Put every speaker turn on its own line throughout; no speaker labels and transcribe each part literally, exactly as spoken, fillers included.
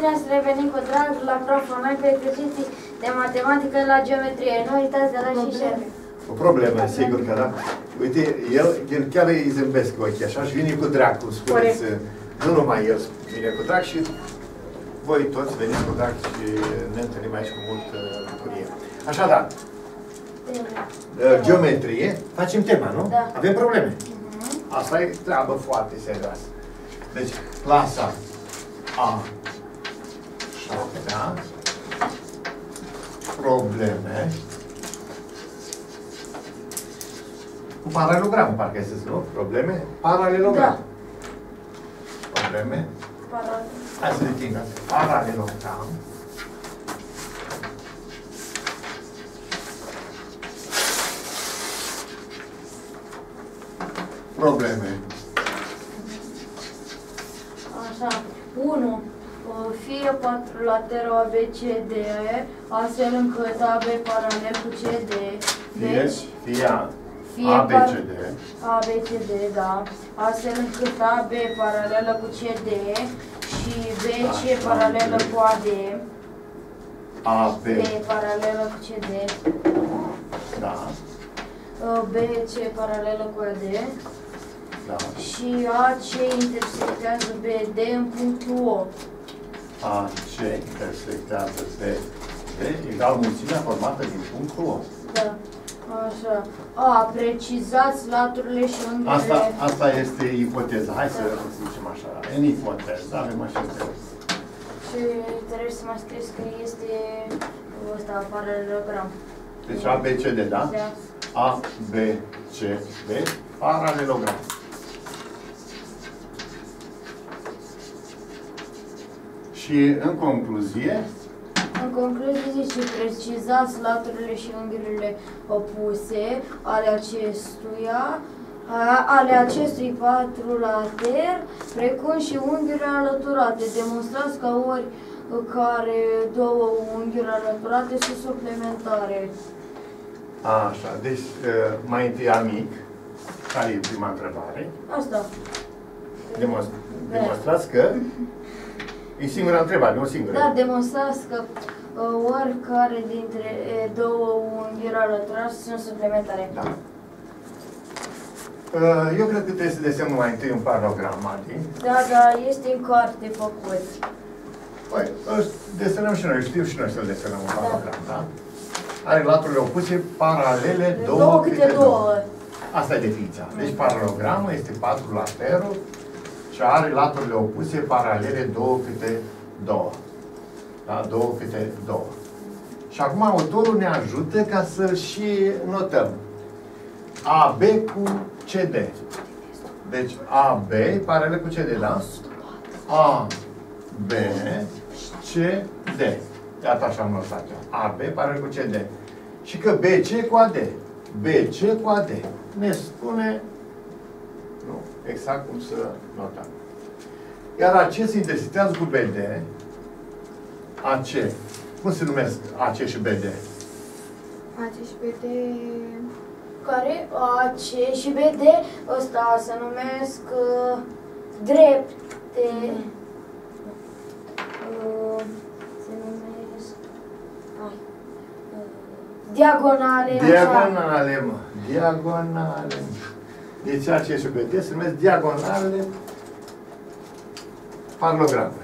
bine ați revenit cu drag la proful noi pe exerciții de matematică la geometrie. Nu uitați de la și share.
O problemă, sigur că da. Uite, el, el chiar îi zâmbesc ochii așa și vine cu drag, cum spuneți. Nu numai el vine cu drag și voi toți veniți cu drag și ne întâlnim aici cu mult bucurie. Așadar, geometrie, facem tema, nu?
Da.
Avem probleme. Asta e treabă foarte serioasă. Deci, clasa A șaptea, probleme cu paralelogram, parcă este, nu? Probleme, paralelogram. Da. Probleme,
Paralel.
hai să le tingă. Paralelogram. Probleme.
Așa. unu. Fie patrulaterul A B C D, astfel încât A B paralel cu C D.
Deci, fie A B C D.
A B C D, da. Astfel încât A B paralelă cu C D și B C paralelă cu A D.
A B.
B paralelă cu C D.
Da.
B C paralelă cu A D.
Da.
Și A C intersectează B D în punctul O.
A C intersectează B D egal mulțimea formată din punctul O.
Da. Așa. A, precizați laturile și unghiurile.
Asta, asta este ipoteza. Hai să zicem așa. În ipoteză avem așa ceva.
Și trebuie să mai scrieți că este ăsta, paralelogram.
Deci A, B, C, D, da?
Da.
A, B, C, D, paralelogram. Și în concluzie,
În concluzie zice, precizați laturile și unghiurile opuse ale acestuia, a- ale acestui patrulater, precum și unghiurile alăturate. Demonstrați că ori care două unghiuri alăturate sunt suplementare.
așa, deci mai întâi amic, care e prima întrebare,
Asta.
Demonstra, demonstrați că e singura întrebare, nu o singură.
Da, demonstrați că uh, oricare dintre uh, două unghiuri alăturate sunt suplementare.
Da. Uh, Eu cred că trebuie să desenăm mai întâi un paralogram, Adi.
Da, da, este în carte făcut.
Păi, îl desenăm și noi, știu și noi să-l desenăm un paralogram, da? Are laturile opuse paralele, două,
Două
câte
câte
două.
două.
Asta e definiția. Deci paralogramul este patrulaterul și are laturile opuse paralele, două câte două. Da? Două câte două. Și acum autorul ne ajută ca să și notăm. A B cu C D. Deci A B paralel cu C D, da? A B C D. Iată așa am notat eu. A B paralel cu C D. Și că B C cu A D. B C cu A D. Ne spune nu, exact cum să notăm. Iar A C se intersectează cu B D. A C. Cum se numesc A C și B D?
A C și B D... Care? A C și B D, ăsta se numesc uh, drepte. Uh, se numesc... Ai, uh, diagonale.
Diagonale, mă. Diagonale. Deci A C și B D se numesc diagonale paralogramului.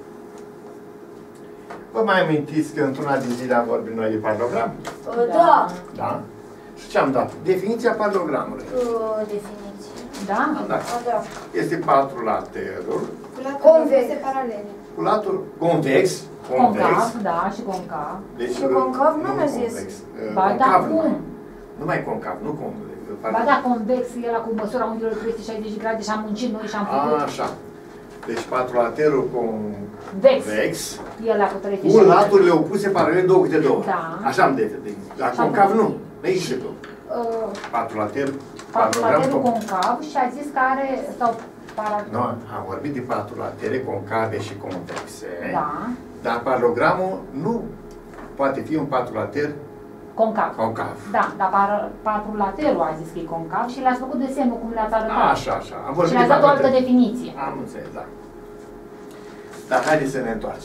Vă mai amintiți că într-una din zile am vorbit noi de paralogram?
Uh, da.
Da. Și ce am dat? Definiția paralogramului.
Uh, definiție.
Da?
Am dat.
A, da.
Este patrulaterul
Cu latul
Convex.
opuse paralele.
cu latul convex.
Concav, da, și concav.
Deci,
Și concav nu mi-a zis.
convex.
Ba, da,
Concav
cum?
numai. Numai concav, nu convex.
Ba da, convex, el cu măsura unghiurilor trei sute șaizeci de grade și am muncit noi și am făcut.
Așa. Deci patrulaterul convex.
Vex. El cu trei sute
Cu
șaizeci.
laturile opuse paralele două câte două.
Da.
Așa am de vedere. Dar
Așa
concav
am
nu.
de-
Nu există tu.
Uh,
Patrulater,
Patrulaterul
concav.
concav și a zis că are, sau para...
Nu, am vorbit de patrulatere concave și convexe.
Da.
Dar paralogramul nu poate fi un patrulater
Concav.
concav.
Da, dar par- patrulaterul a zis că e concav și le-ați făcut desenul cum le-ați arătat.
Așa, așa. Am
Și
vorbit
le-ați
de
dat o altă
patrulater.
definiție.
Am înțeles, da. Dar haideți să ne întoarcem.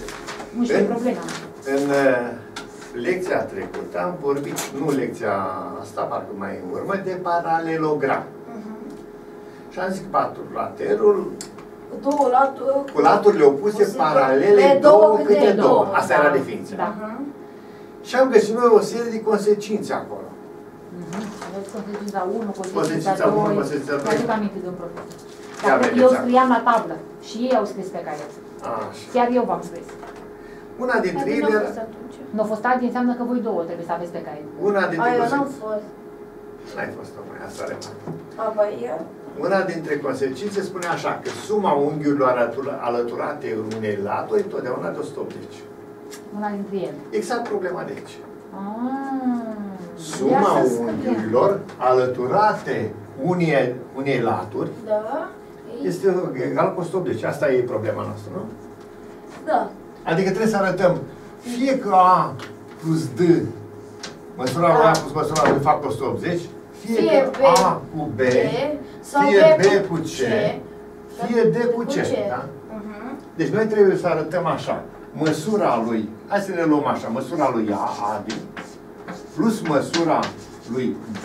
Nu știu
În-
problema.
În uh, lecția trecută am vorbit, nu lecția asta, parcă mai în urmă, de paralelogram.
Mhm.
Și am zis că patrulaterul
Cu două laturi.
cu laturile opuse
Opuse,
paralele,
pe
două
două
câte
câte
două.
două,
Asta
da.
era definiția.
Da.
Mhm.
Și am găsit noi o serie de consecințe acolo.
Mhm. Aveți consecința unu, consecința
Consecința unu,
doi.
consecința doi.
Mi-aduc aminte de un profesor.
Ia
Dar
vedeți
eu
acolo.
scriam la tablă și ei au scris pe caiet.
Așa.
Chiar eu v-am scris.
Una dintre
Adică
ele,
n-am fost atunci.
Nu a fost azi, înseamnă că voi două trebuie să aveți pe caiet.
una dintre
Ai, eu n-am
consecințe,
fost.
n-ai fost tocmai, asta remarc.
A, băi, eu?
Una dintre consecințe spune așa, că suma unghiurilor alătura- alăturate unei laturi totdeauna de o sută optzeci.
Una dintre ele.
Exact problema de aici.
Ah,
Suma
ia să scădem.
unghiurilor alăturate unei, unei laturi
Da. Ei?
este egal cu o sută optzeci. Asta e problema noastră, nu?
Da.
Adică trebuie să arătăm fie că A plus D, măsura lui A plus măsura lui fac o sută optzeci, fie,
Fie
că
B
A cu B,
sau
fie
B
B cu C, fie D cu C. Da?
Mhm.
Deci noi trebuie să arătăm așa, măsura lui, hai să ne luăm așa, măsura lui A, A, D, plus măsura lui B,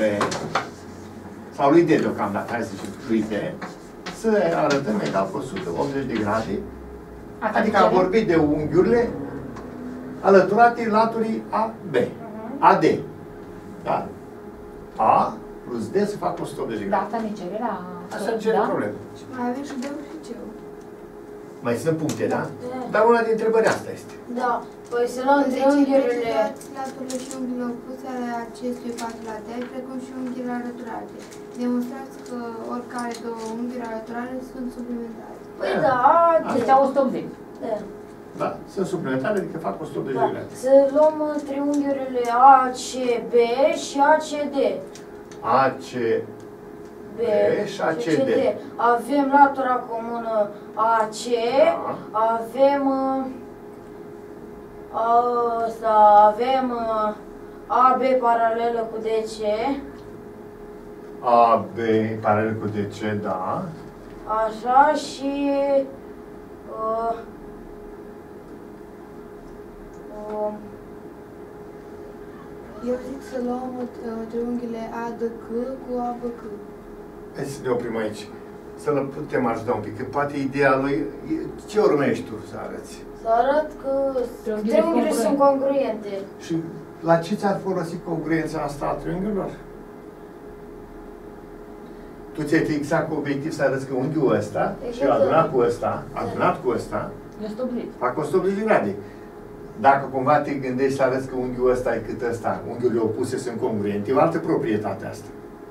sau lui D deocamdată, hai să zicem, lui D, să arătăm egal cu o sută optzeci de grade.
Asta
Adică
ce
am
cere?
vorbit de unghiurile alăturate laturii A B. A D. Da? A plus D se fac o sută optzeci de
Da,
grade.
asta ne cere la...
Asta nu cere
da?
problemă.
Și mai avem și dăm și ce?
Mai sunt puncte, da?
Da.
Dar una dintre întrebări asta este.
Da. Păi să luăm triunghiurile.
Laturile și unghiurile opuse ale acestui patrulater, precum și unghiurile alăturate. Demonstrați că oricare două unghiuri alăturale sunt suplimentare.
Păi da,
Deci
da.
o sută optzeci.
Da.
Da? Sunt suplimentare, adică fac o sută optzeci
Da.
de grade.
Să luăm uh, triunghiurile A C B și A C D.
A, C,
B
și A C D.
Avem latura comună A C,
Da.
avem uh, a- ăsta, avem uh, A B paralelă cu D C,
A, B, paralel cu D C, da.
așa și uh, uh,
Eu zic să luăm uh, triunghiile A D C cu A B C.
Hai să ne oprim aici. Să-l putem ajuta un pic, că poate ideea lui... Ce urmești tu să arăți?
să arăt că
Triunghiile
triunghiurile sunt congruente.
Și la ce ți-ar folosi congruența asta a triunghiurilor? Tu ți-ai fixat cu obiectiv să arăți că unghiul ăsta și
Exact.
adunat cu ăsta, adunat cu ăsta,
E o sută optzeci.
fac o sută optzeci de grade. Dacă cumva te gândești să arăți că unghiul ăsta e cât ăsta, unghiurile opuse sunt congruente, e o altă proprietate asta.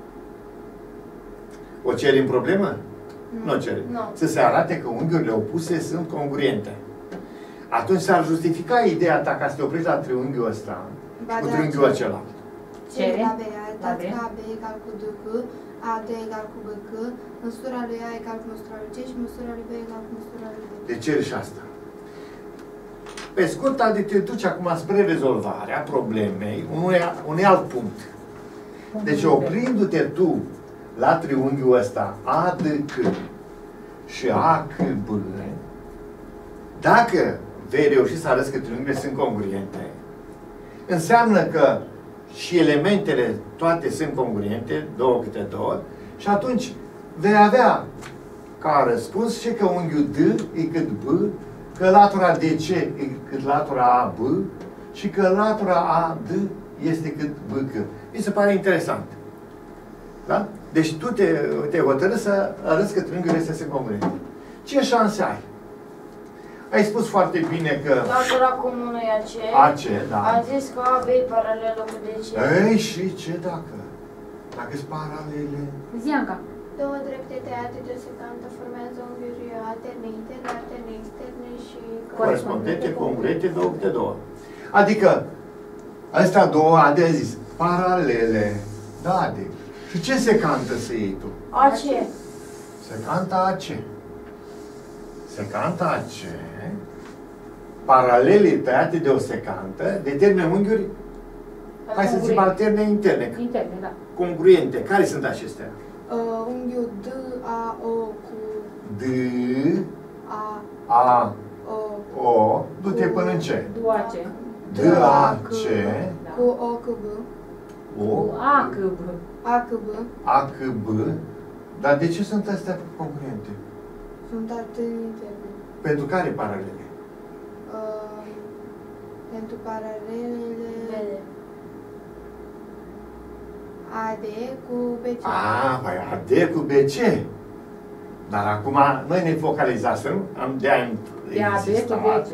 O ceri în problemă? Nu o ceri.
Nu.
Să se arate că unghiurile opuse sunt congruente. Atunci s-ar justifica ideea ta ca să te oprești la triunghiul ăsta
Ba
și cu
da,
triunghiul
ce-
acela.
Cere?
La B,
La
arătați
B.
că A B egal cu D C, A D egal cu B C, măsura lui A egal cu măsura lui C și măsura lui B egal cu măsura lui D.
De ceri și asta. Pe scurt, adică te duci acum spre rezolvarea problemei unui, unui alt punct. Deci oprindu-te tu la triunghiul ăsta A D C și A C B, dacă vei reuși să arăți că triunghiurile sunt congruente, înseamnă că și elementele toate sunt congruente, două câte două, și atunci vei avea ca răspuns și că unghiul D e cât B, că latura D C e cât latura A B și că latura A D este cât B C. Mi se pare interesant. Da? Deci tu te, te hotărâi să arăți că triunghiurile astea sunt congruente. Ce șanse ai? Ai spus foarte bine că
Latura comună e A C.
A C, da.
Am zis că A B e paralelă cu D C.
Ei, și ce dacă? Dacă sunt paralele?
Zianca.
Două drepte tăiate de o secantă formează unghiuri alterne interne, alterne externe și
Corespondente, congruente, două câte două. Adică, astea două, ade a zis, paralele. Da, ade. Și ce secantă să iei tu?
A C.
Secanta A C. Secanta A C, paralele tăiate de o secantă, determină unghiuri, hai să zicem, alterne interne,
Interne, da.
congruente. Care sunt acestea?
Uh, unghiul D A O cu
D,
A
A,
O.
O, du-te până în ce?
Duace.
D, A, C,
Cu O, C, B.
O,
Cu A, C, B.
A, C, B.
A, C, B. Dar de ce sunt astea congruente?
Sunt alternate.
Pentru care paralele?
Uh, pentru paralelele
Vede.
A D cu B C.
A, păi A D cu B C. Dar acum noi ne focalizasem, am de am
De A, B, cu
insistat,
B, C.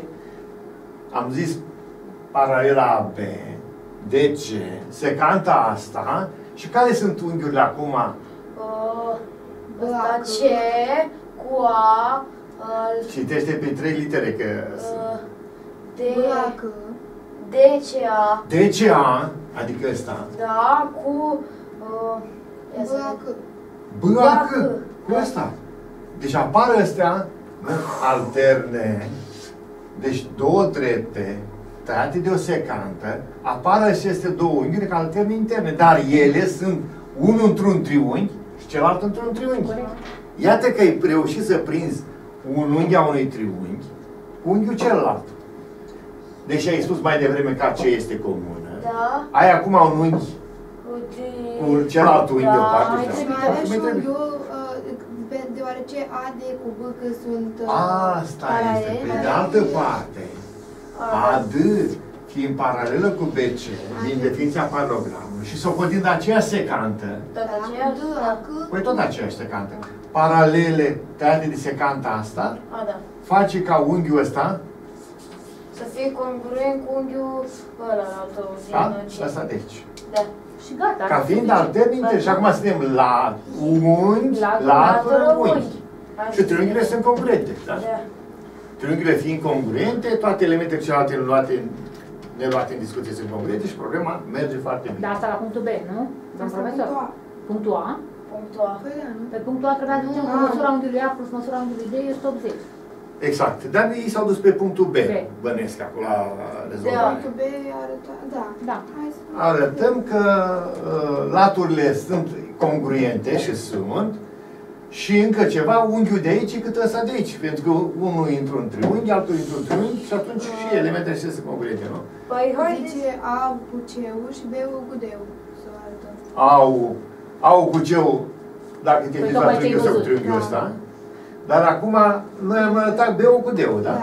am zis paralela A B, D C, secanta asta și care sunt unghiurile acum?
Uh,
B,
ăsta
A, C.
C cu A, uh,
Citește pe trei litere că
uh, D,
B, A, C.
D, C, A,
D C A, adică ăsta,
da, cu uh, ia
B,
să
A,
vedem.
C.
B, A, C, cu ăsta. Deci apar astea alterne, deci două trepte, tăiate de o secantă, apar aceste două unghiuri ca alterne interne, dar ele sunt unul într-un triunghi și celălalt într-un triunghi. Iată că ai reușit să prinzi un unghi a unui triunghi cu unghiul celălalt. Deși ai spus mai devreme că ce este comună,
Da,
ai acum un unghi
cu D,
cu celălalt unghi
da,
deoparte.
mai
și
trebuie.
Mai avea și
Mai trebuie.
unghiul, uh, pe- deoarece A, D cu B că sunt uh,
Asta este. Pe
paralele,
de altă parte, A D fiind paralelă cu B C, din definiția paralogramului, și socotind aceeași secantă,
Tot
Da,
aceeași?
D, A, C.
păi tot aceeași secantă, paralele tăiate de secanta asta,
A, da.
face ca unghiul ăsta,
Să fie congruent cu unghiul ăla altă din
da?
ce.
Asta de aici.
Da.
Și gata.
Ca fiind altern inter. Și acum suntem la unghi,
Latul,
latură,
latură,
unghi.
unghi.
Și triunghiile sunt congruente, da?
Da.
Triunghiile fiind congruente, toate elementele celelalte luate, neluate în discuție sunt congruente și problema merge foarte bine.
Da, asta la punctul B, nu? Domn
Asta
profesor?
punctul A.
Punctul A.
Punctul A.
Păi da, nu?
Pe punctul A trebuia să zicem că
Ah.
măsura unghiului A plus măsura unghiului D este optzeci.
Exact. Dar ei s-au dus pe punctul B,
B.
bănesc acolo la rezolvare.
Punctul B arăta, da.
Da.
Hai să...
Arătăm că uh, laturile sunt congruente și sunt, și încă ceva, unghiul de aici cât ăsta de aici. Pentru că unul intră în triunghi, altul intră în triunghi și atunci și elementele acestea sunt congruente, nu?
Păi, haideți.
Zice A cu C-ul și B-ul cu D-ul. Să arătăm.
Au, au cu ceu, dacă te
Păi
uiți la
tocmai
triunghiul
ce-ai
ăsta cu
văzut.
triunghiul
Da.
ăsta. Dar acum noi am arătat B-ul cu D-ul, da?
Da.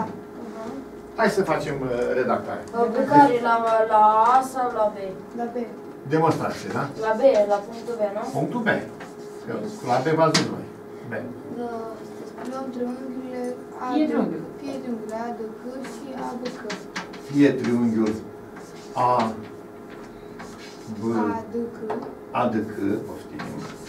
Hai să facem uh, redactare.
Pe care la, la A sau la B?
La B.
Demonstrație, da?
La B, la punctul B, nu?
Punctul B. Că la B v-ați dus noi. B.
Da.
Luăm triunghiurile A,
Fie
D,
triunghiul.
fie triunghiul A, D, C și A, B, C.
Fie triunghiul A, B,
A, D, C.
A, D, C, poftim,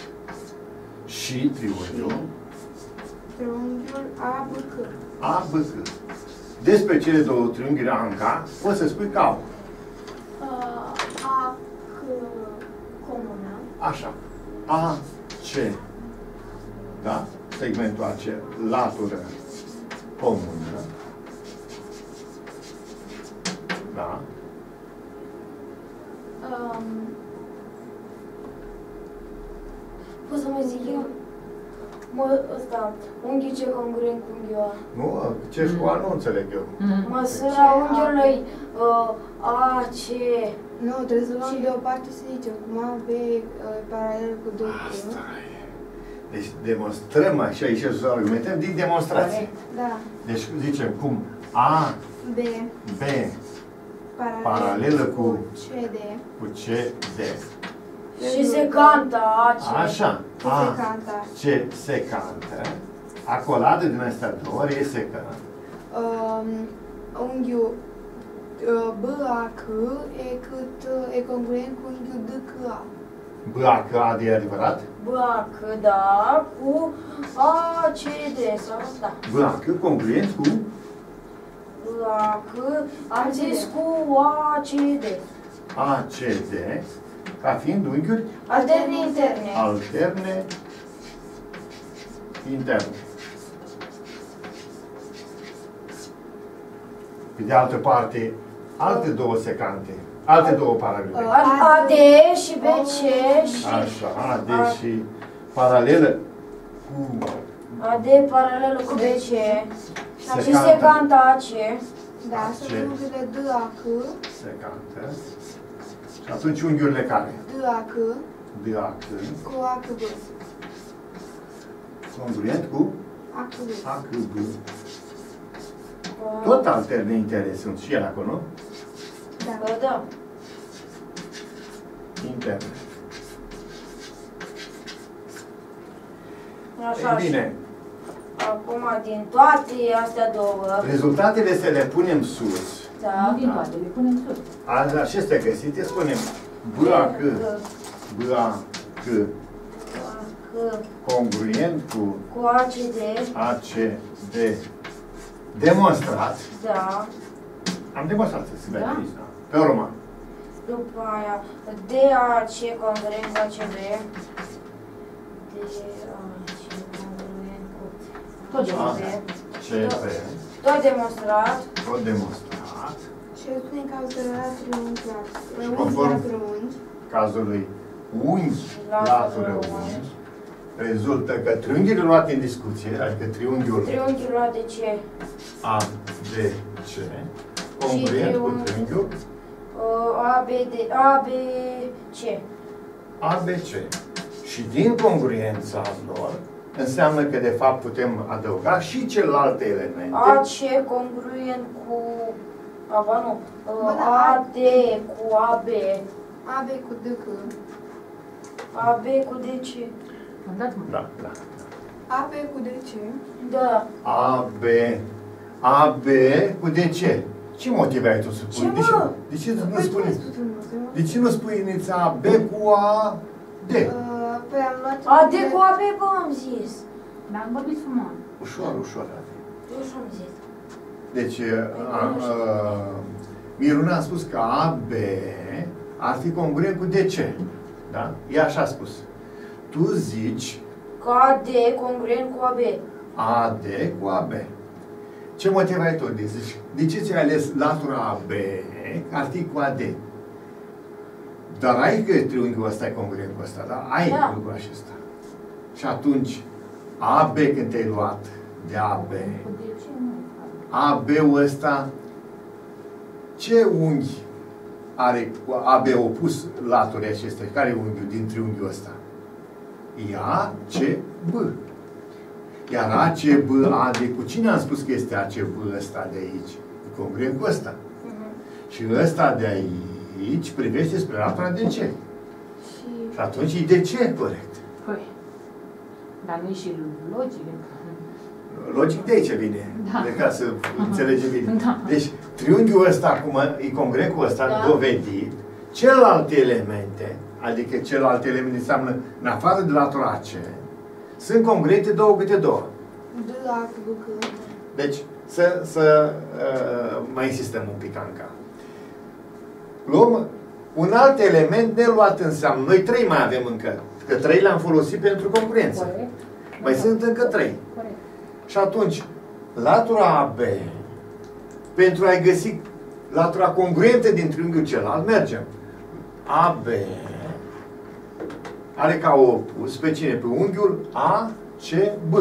și triunghiul
Triunghiul A, B, C.
A, B, C. Despre cele două triunghiuri A în K, poți să spui că au.
A, C, comună.
Așa. A, C. Da? Segmentul A, C. Latură comună. Da?
Um, Poți să mai zic eu? Mă, ăsta, unghiul ce congruent cu unghiul A.
Nu? Ce școală nu înțeleg eu.
Măsura unghiului uh, A, C.
Nu, trebuie să luăm deoparte să zicem cum A, B uh, paralel cu D, C.
Asta e. Deci demonstrăm așa aici să argumentăm din demonstrație.
Da.
Deci zicem cum A,
B
B
paralel,
Paralelă cu-
C, D.
cu C, D.
Și secanta A, C.
Așa.
Cu
A,
secanta.
C, secantă. Acoladă din astea două ori e secant.
Um, unghiul uh, B, A, C e cât uh, e congruent cu unghiul D, C, A.
B, A, C, A, D e adevărat?
B, A, C, da, cu A, C, D. Sau, da.
B, A, C congruent cu
B, A, C, am zis cu A, C, D.
A, C, D, ca fiind unghiuri
Alterne interne.
alterne interne. Pe de altă parte, alte două secante, alte două paralele.
A, D și B, C și
Așa, A, D și paralelă cu
A, D paralelă cu B, C. Și secanta A C.
Da, sunt
Ce?
unghiurile D A C,
Secantă. Și atunci unghiurile care?
D A C,
D A C.
cu A C B.
Congruent cu
A C B.
A C B. Tot altele de interes sunt și ele acolo, nu?
Da.
Bă, da.
Interne.
Așa,
Ei bine,
acum din toate astea două,
rezultatele să le punem sus.
da,
Nu din toate, le punem sus.
A- Acestea găsite, spunem B A C, B A C,
că
congruent cu
cu A C D,
A C D, demonstrat.
da,
Am demonstrat să se vede
Da?
aici, da? Pe urmă.
după aia D A C congruent cu A C B, D A C congruent cu
Tot de
A
A C B,
C B,
tot demonstrat,
tot demonstrat.
Și îl spune ca uzurarea triunghiului.
Și conform-
Unghi triunghi.
Cazului unghi,
Latură
latură
unghi.
unghi, rezultă că triunghiul luat în discuție, adică triunghiul
triunghiul luat de ce?
A D C, congruent cu
triunghi.
triunghiul
A B D, A B C.
A B C. Și din congruența lor, înseamnă că de fapt putem adăuga și celelalte elemente.
A C congruent cu, a, ba nu,
Bă, da,
A D cu A B,
A B cu D C.
A B cu D C.
Am dat mă.
Da, da.
A B cu D C.
Da.
A B, A B cu D C. Ce motive ai tu să
Ce,
pui? De ce,
mă?
de ce nu
Păi,
spui?
ce ai spus frumos, mă?
De ce nu spui inița A B cu A D?
Uh, Păi am luat...
A D cu A B, bă, am zis.
Dar am vorbit frumos.
Ușor, ușor.
Eu și-am zis.
Deci, a, a, Miruna a spus că A B ar fi congruent cu D C. Da? Ea așa a spus. Tu zici
Că A D congruent cu A B.
A D cu A B. Ce motiv ai tu? De, zici, de ce ți-ai ales latura A B ar fi cu A D? Dar ai că triunghiul ăsta e congruent cu ăsta, da? Ai
Da.
lucrul acesta. Și atunci, A B când te-ai luat de A B,
Cu de ce nu?
A B-ul ăsta, ce unghi are cu A B opus laturii acestea? Care e unghiul din triunghiul ăsta? E A, C, B. Iar A, C, B, A, D, cu cine am spus că este A, C, B ăsta de aici? E congruent cu ăsta.
Uh-huh.
Și ăsta de aici privește spre latura de C.
Și...
Și atunci e de ce corect?
Păi. Dar nu e și logic.
Logic de aici vine,
Da.
de ca să înțelege bine.
Da.
Deci, triunghiul ăsta, cum e congruent cu ăsta,
Da.
dovedit, celelalte elemente, adică celelalte elemente înseamnă, în afară de latura A C, sunt congruente două câte două.
D A C B C.
Deci, să, să uh, mai insistăm un pic, Anca. Luăm un alt element neluat în seamă. Noi trei mai avem încă, că trei le-am folosit pentru congruență.
Corect.
Mai sunt încă trei.
Corect.
Și atunci, latura A B, pentru a-i găsi latura congruentă din triunghiul celălalt, mergem. A B are ca opus pe cine? Pe unghiul A C B.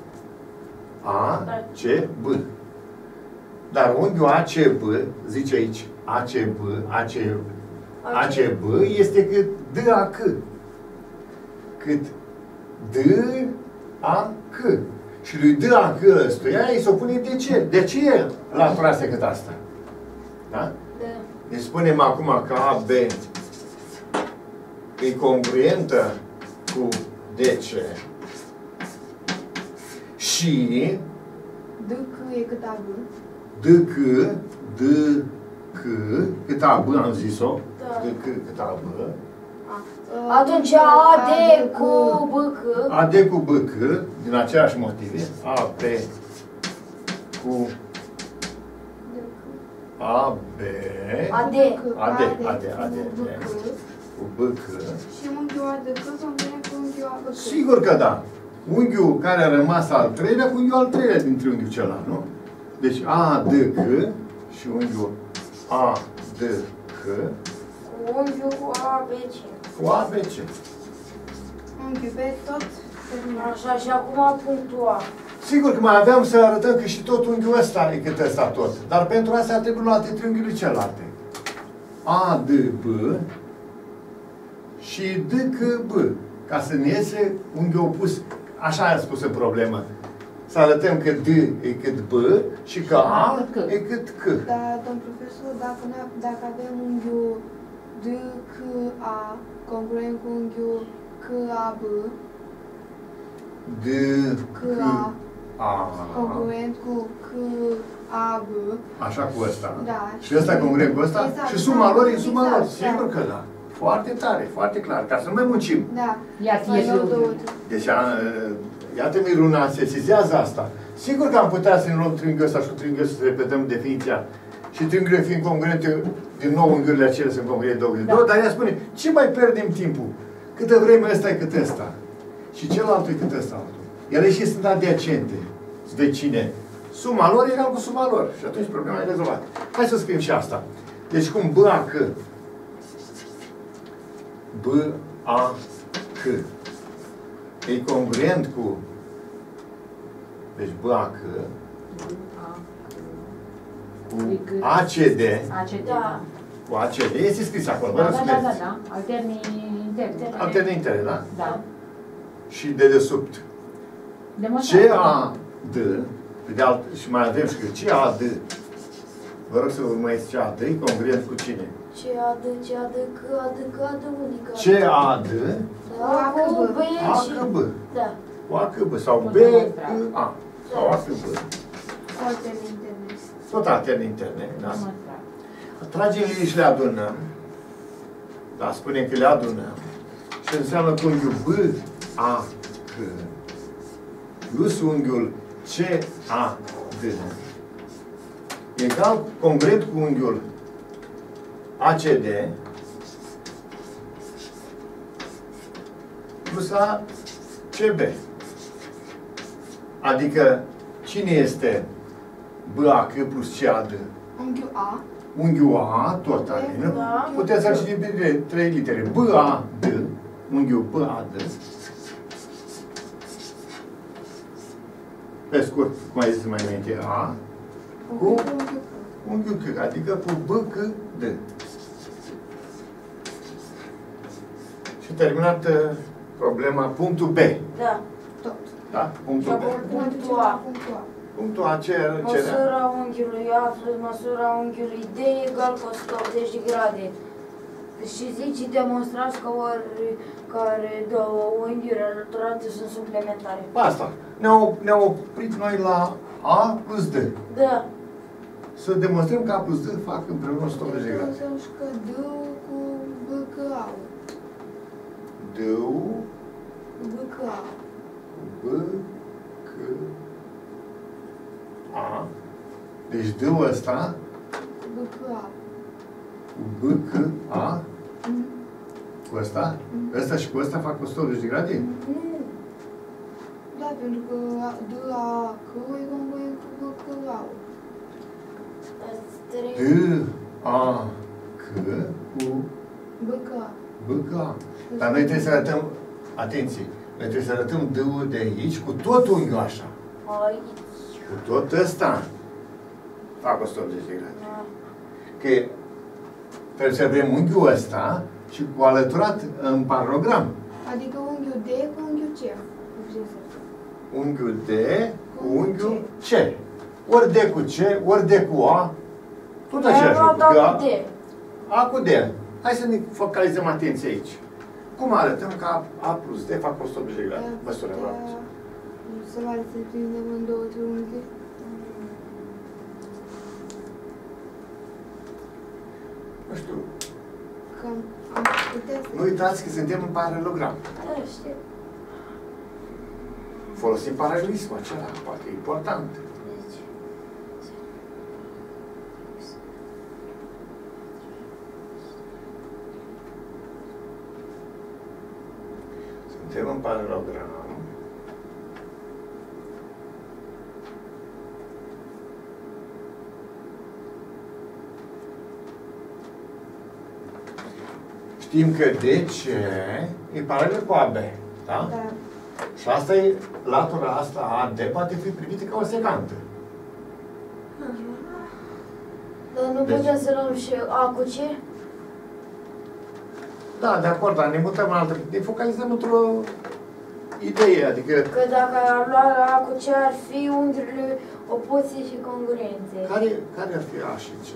A C B. Dar unghiul A C B, zice aici, A C B, A C A C B este cât D A C. Cât D A C. Și lui D A C ăstuia îi se opune de ce? De ce e latura asta cât asta? Da?
Da.
Deci spunem acum că A B e congruentă cu D C și
D C e cât A B.
D C, D C, cât A B am zis-o,
Da.
D C cât A B,
Atunci A D cu B C.
A D cu B C, din aceleași motive, A B cu A B
A D.
A D, A D, A D,
cu B C.
cu B C.
Și unghiul A D C congruent cu unghiul A B C.
Sigur că da. Unghiul care a rămas al treilea cu unghiul al treilea din triunghiul celălalt, nu? Deci A D C și unghiul A D C
Cu unghiul A B C.
cu A B C.
Unghiul B tot terminat.
Așa, și acum punctul A.
Sigur că mai aveam să arătăm că și tot unghiul ăsta e cât ăsta tot. Dar pentru asta ar trebui luate triunghiurile celelalte. A, D, B și D, C, B. Ca să ne iese unghiul opus. Așa a spus în problemă. Să arătăm că D e cât B și că A e cât C.
Dar, domn profesor, dacă, dacă avem unghiul D, C, A, congruent cu unghiul C, A, B,
D,
C, A,
A,
congruent cu C, A, B.
așa cu ăsta.
Da.
Și ăsta congruent cu ăsta?
Exact.
Și suma lor e suma
Exact,
lor. Sigur
da.
că da. Foarte tare, foarte clar. Ca să nu mai muncim.
Da.
Ia ție și unghiul.
Deci, a, iată Miruna, sesizează asta. Sigur că am putea să ne luăm triunghiul ăsta și cu triunghiul ăsta să repetăm definiția. Și triunghiurile fiind congruente, din nou unghiurile acelea sunt congruente două de două, dar ea spune, ce mai pierdem timpul? Câtă vreme ăsta e cât ăsta. Și celălalt e cât ăsta altul. Ele și sunt adiacente, sunt vecine. Suma lor e egal cu suma lor. Și atunci problema e rezolvată. Hai să scriem și asta. Deci cum B A C. B A C. E congruent cu... Deci B A C. Cu A C D.
A C D.
Da.
Cu A C D. Este scris acolo.
Da,
Vă
da,
rog,
da, da, da. Alternii interne.
alterne interne, da?
Da.
Și de desubt.
Demonstrați.
C A D. Pe de alt, și mai avem și că C A D. Vă rog să urmăriți C A D. E congruent cu cine?
C A D, C A D, C A D, C A D unică.
C A D.
Da, cu B
A
și...
C B.
Da.
Cu A C B. Sau B C A. Sau A C B.
Foarte interne.
Tot alterne interne. Da?
Demonstrați.
Tragem linii și le adunăm. Da, spunem că le adunăm. Și înseamnă că unghiul B A C plus unghiul C A D egal congruent cu unghiul A C D plus A C B. Adică cine este B A C plus C A D?
Unghiul A.
Unghiul A, tot are, nu?
Da.
Puteți să citiți de trei litere. B A D, unghiul B A D. Pe scurt, cum ai zis mai înainte, A, cu unghiul C, adică cu B C D. Și terminat problema, punctul B.
Da.
Tot.
Da? Punctul B.
Punctul A.
Punctul A.
Punctul A, ce cerea?
Măsura unghiului A plus măsura unghiului D egal cu o sută optzeci de grade. Și zici, demonstrați că oricare două unghiuri alăturate sunt suplementare.
Asta. Ne-au ne oprit noi la A plus D.
Da.
Să demonstrăm că A plus D fac împreună o sută optzeci de grade.
Să și că D cu B C A.
D
B C A.
B C A. Deci D-ul ăsta
B C A.
cu B C A cu ăsta, ăsta și cu ăsta fac o sută optzeci de grade?
Nu. Da, pentru că D A C e congruent cu B C A.
D A C cu
B C A.
B C A. Dar noi trebuie să arătăm, atenție, noi trebuie să arătăm D-ul de aici cu tot unghiul așa.
Aici.
Cu tot ăsta fac o sută optzeci de grade.
Da.
Că trebuie să avem unghiul ăsta și cu alăturat în paralogram.
Adică unghiul D cu unghiul C.
Unghiul D cu unghiul C. Ori D cu C, ori D cu A. Tot aceeași
Am
lucru.
luat
Că
A
A-
cu D.
A cu D. Hai să ne focalizăm atenție aici. Cum arătăm că A, A plus D fac o sută optzeci de grade? Măsură, vă rog.
Să vale să prindem în două triunghi.
Nu știu.
Că am putea să...
Nu uitați că suntem în paralelogram.
Da, știu.
Folosim paralelismul acela, poate e important.
Deci,
Suntem în paralelogram. Știm că D C e paralel cu A B, da?
Da.
Și asta e, latura asta A D poate fi privită ca o secantă.
Dar nu
Deci-
putem să luăm și A cu C?
Da, de acord, dar ne mutăm în altă... Ne focalizăm într-o idee, adică
Că dacă ar lua la A cu C ar fi unghiurile opuse și congruențe.
care, care ar fi A și C?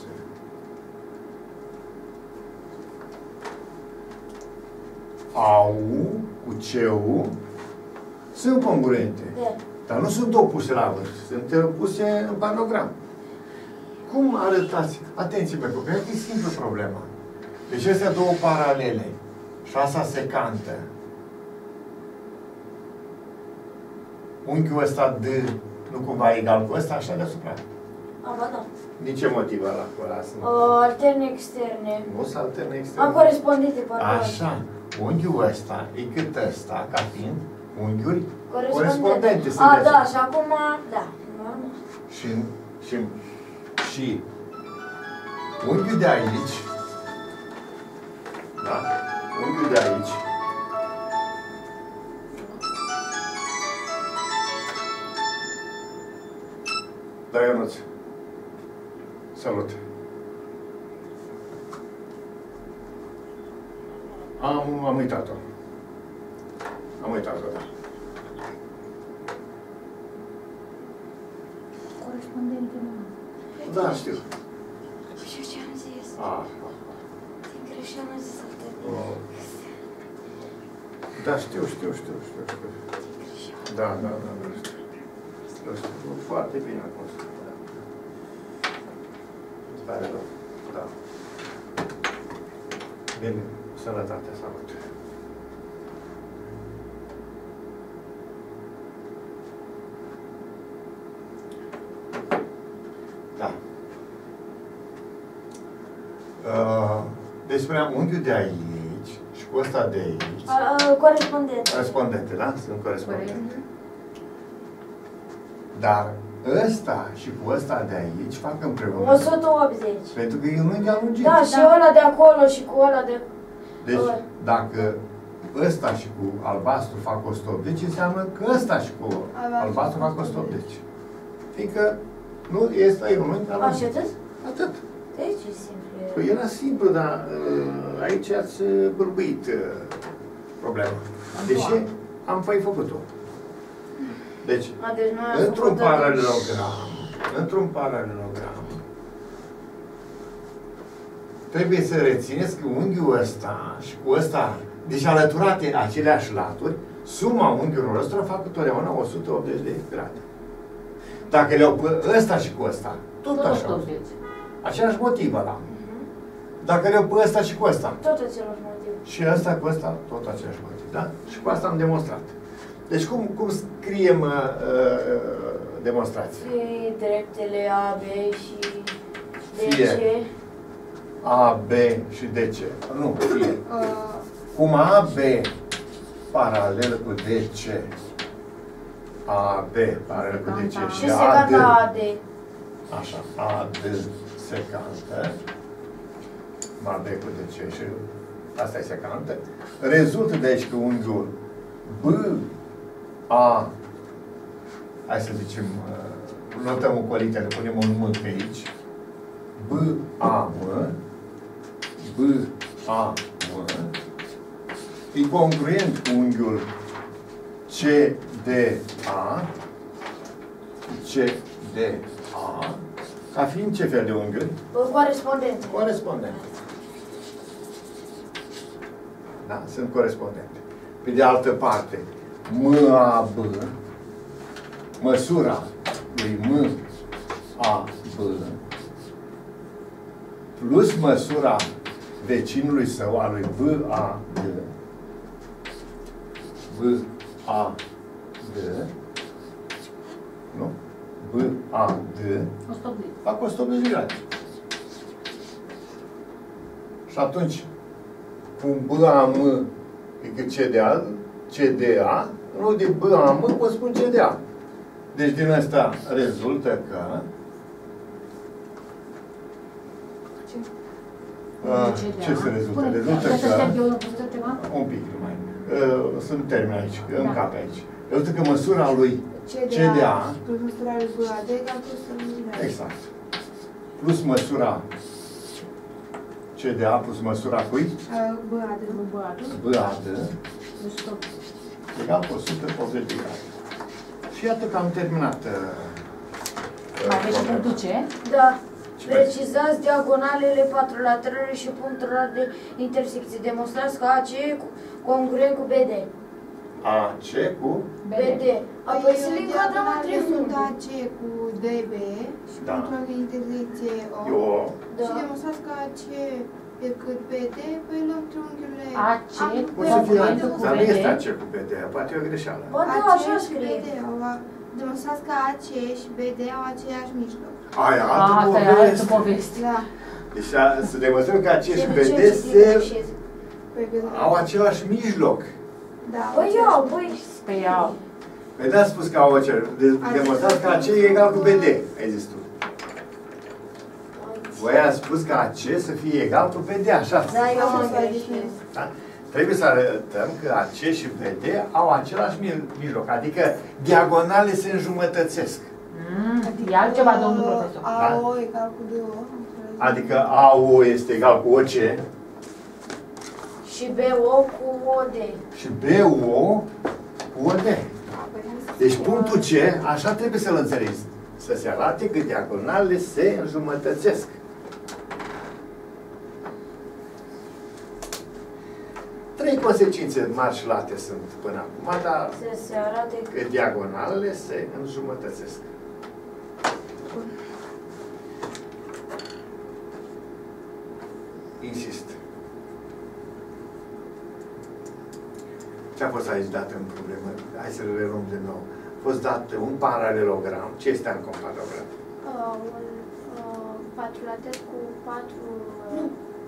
A-ul cu C-ul sunt congruente,
Da.
dar nu sunt opuse la vârf, sunt puse în paralogram. Cum arătați? Atenție, pe copii, e simplă problema. Deci astea două paralele și asta secantă. Unghiul ăsta D nu cumva egal cu ăsta, așa deasupra.
A, ba da.
Din ce motiv ăla cu ăla sunt?
Uh, alterne externe.
Nu se alterne
A,
extern.
corespondente, pardon.
Așa. Unghiul ăsta e cât ăsta, ca fiind unghiuri
Corespondente.
corespondente.
A,
sunteți.
da, și acum, da. Normal.
Și, și, și unghiul de aici, da? Unghiul de aici, da, Ionuț. Salut. Am, am uitat-o. Am uitat-o, da.
Corespondente, nu.
Da, știu.
Știu ce am zis.
Ah,
Din greșeală am zis alterne.
oh. Da, știu, știu, știu, știu, știu. Da, da, da, da, știu. Știu, știu. Foarte bine acum. Da. Îți pare rău. Da. Bine, sănătate, salut. Da. Uh, deci spuneam unghiul de aici și cu ăsta de aici.
A, a, corespondente.
Corespondente, da? Sunt corespondente.
Corect.
Dar ăsta și cu ăsta de aici fac împreună.
o sută optzeci.
Pentru că e un unghi alungit.
Da, și
Da.
ăla de acolo și cu ăla de...
Deci,
Ăla.
dacă ăsta și cu albastru fac o sută optzeci, înseamnă că ăsta și cu albastru fac o sută optzeci. Fiindcă nu este e un unghi
A, și
alungit.
atât?
Atât.
Deci e simplu.
Păi era simplu, dar uh, aici ați uh, bârbuit uh, problema. Deși am mai făcut-o. Deci,
A, deci noi am
într-un
făcut
paralelogram, într-un paralelogram, trebuie să rețineți că unghiul ăsta și cu ăsta, deci alăturate aceleași laturi, suma unghiurilor ăstora fac totdeauna o sută optzeci de grade. Dacă le-au pe ăsta și cu ăsta, tot
Tot
așa.
o sută optzeci.
Același motiv ăla. Dacă le-au pe ăsta și cu ăsta,
tot același motiv.
și ăsta cu ăsta, tot același motiv. Da? Și cu asta am demonstrat. Deci cum, cum scriem uh, uh, demonstrații?
Fie dreptele A, B și D,
Fie.
C.
A, B și D, C. Nu, fie.
Uh,
Cum A, B paralel cu D, C. A, B paralel cu D, C.
Și
Și A,
secanta A,
D.
D.
Așa. A, D secantă. A, B cu D, C. Și asta e secantă. Rezultă de aici că unghiul B, A, hai să zicem, uh, notăm ocolitele, punem un M pe aici. B, A, M, B, A, M, e congruent cu unghiul C, D, A, C, D, A, ca fiind ce fel de unghiuri?
Corespondente.
Corespondente. Da, sunt corespondente. Pe de altă parte, M, A, B, măsura lui M, A, B, plus măsura vecinului său, a lui B, A, D, B, A, D, nu? B, A, D,
o sută optzeci.
fac o sută optzeci de grade. Și atunci, cu B, A, M, decât C, D, A, C, D, A, în loc de B, A, M, pot spun C, D, A. Deci din asta rezultă că Uh, ce se rezultă?
Spune,
Rezultă
vreau să
că
șterg eu un ceva?
un pic numai. uh, sunt termeni aici,
Da.
în cap aici. Eu zic că măsura lui
C
C
D
D
A
A,
plus măsura lui B A D egal cu soluționare.
exact, plus măsura C D A plus măsura cui?
B A D.
Nu băiatul.
B A D,
Deci tot.
egal cu o sută optzeci de grade. Și iată că am terminat. Uh,
Mai aveți și punctul C?
Da.
Ce
Precizați diagonalele patrulaterale și punctul de intersecție. Demonstrați că A C e congruent cu B D.
A C cu
B D. Apoi să le
Păi,
încadrăm între
diagonalele sunt
puncte.
A C cu D B și
Da.
punctul de intersecție O.
eu.
Da.
Și demonstrați că A C e cât B D, păi luăm triunghiurile
A C
Poate să fie,
Congruent cu
dar nu
B D.
este A C cu B D, poate e o greșeală.
Bă, da,
A C
așa
și
scrie.
B D au a- demonstrați că A C și B D au aceeași mijloc.
Aia,
A,
altă
asta e altă
poveste.
poveste.
Da.
Deci a- să demonstrăm că A C și B D
Ce
se,
citit
Păi, că-
au același mijloc.
Da.
Păi iau, păi...
Pe iau.
Păi n-a spus că au același. De- Demonstrați că A C e egal cu B D, ai zis tu. Voi ați spus că A C să fie egal cu B D, așa.
Da, eu
Așa
am
s-a
greșit.
decis.
Da? Trebuie să arătăm că A C și B D au același mi- mijloc, adică diagonale se înjumătățesc.
Mm, e altceva, domnul profesor.
A O egal cu D O.
Adică A O este egal cu O C
Și B O cu O D.
și B O cu O D. Deci punctul C, așa trebuie să-l înțelegi, să se arate că diagonalele se înjumătățesc. Trei consecințe mari și late sunt până acum, dar
Să se arate că...
că diagonalele se înjumătățesc. Insist. Ce a fost aici dat în problemă? Hai să le luăm de nou. A fost dat un paralelogram. Ce este un paralelogram?
Uh, un uh, patrulater cu patru... Uh,